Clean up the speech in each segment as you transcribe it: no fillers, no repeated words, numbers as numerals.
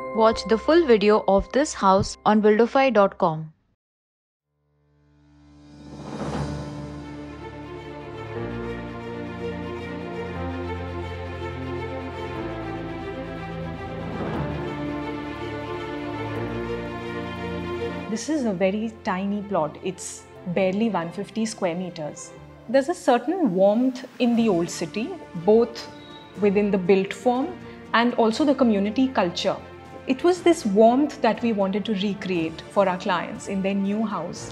Watch the full video of this house on buildify.com. This is a very tiny plot. It's barely 150 square meters. There's a certain warmth in the old city, both within the built form and also the community culture. It was this warmth that we wanted to recreate for our clients in their new house.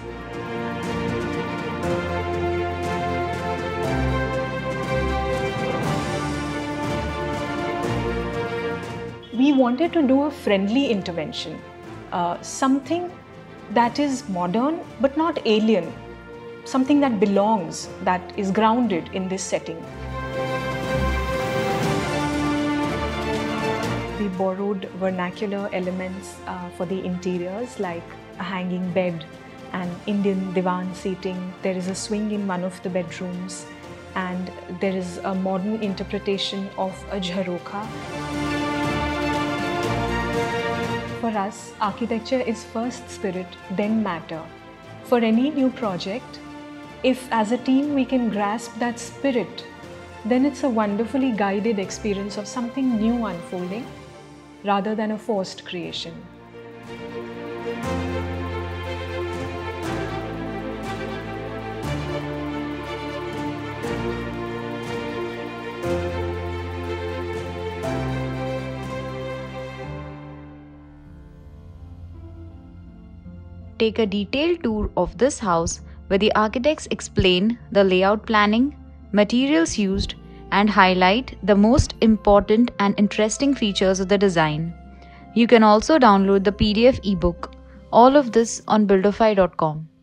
We wanted to do a friendly intervention, something that is modern but not alien, something that belongs, that is grounded in this setting. We borrowed vernacular elements for the interiors, like a hanging bed and Indian divan seating. There is a swing in one of the bedrooms, and there is a modern interpretation of a jharokha. For us, architecture is first spirit, then matter. For any new project, if as a team we can grasp that spirit, then it's a wonderfully guided experience of something new unfolding rather than a forced creation. Take a detailed tour of this house where the architects explain the layout planning, materials used, and highlight the most important and interesting features of the design. You can also download the PDF ebook. All of this on buildify.com.